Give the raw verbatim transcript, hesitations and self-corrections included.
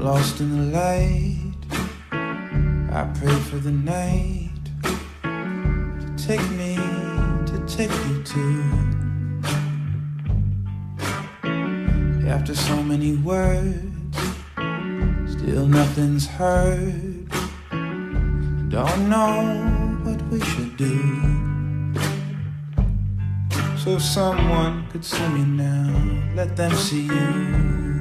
lost in the light. I pray for the night to take me, to take you to. After so many words, still nothing's heard. Don't know what we should do. So if someone could see me now, let them see you.